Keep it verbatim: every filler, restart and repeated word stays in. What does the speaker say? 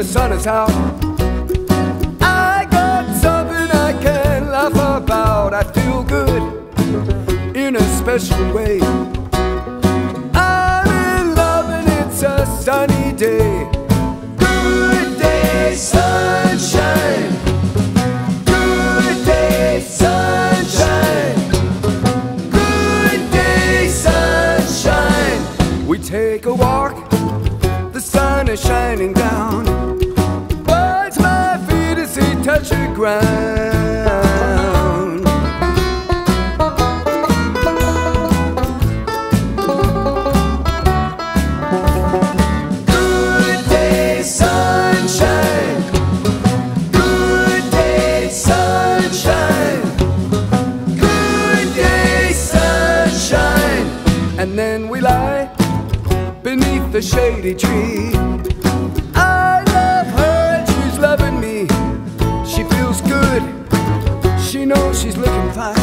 the sun is out. I got something I can laugh about. I feel good in a special way. I'm in love and it's a sunny day. Good day, sunshine. Good day, sunshine. Good day, sunshine. We take a walk, the sun is shining down. Bites my feet as they touch the ground. Good day, sunshine. Good day, sunshine. Good day, sunshine. And then we lie beneath the shady tree. I love her and she's loving me. She feels good, she knows she's looking fine.